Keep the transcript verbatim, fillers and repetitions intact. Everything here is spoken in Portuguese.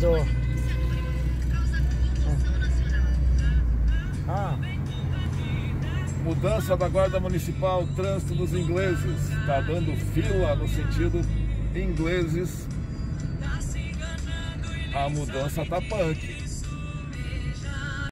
do... Ah. Mudança da Guarda Municipal, trânsito dos ingleses. Tá dando fila no sentido ingleses. A mudança tá punk.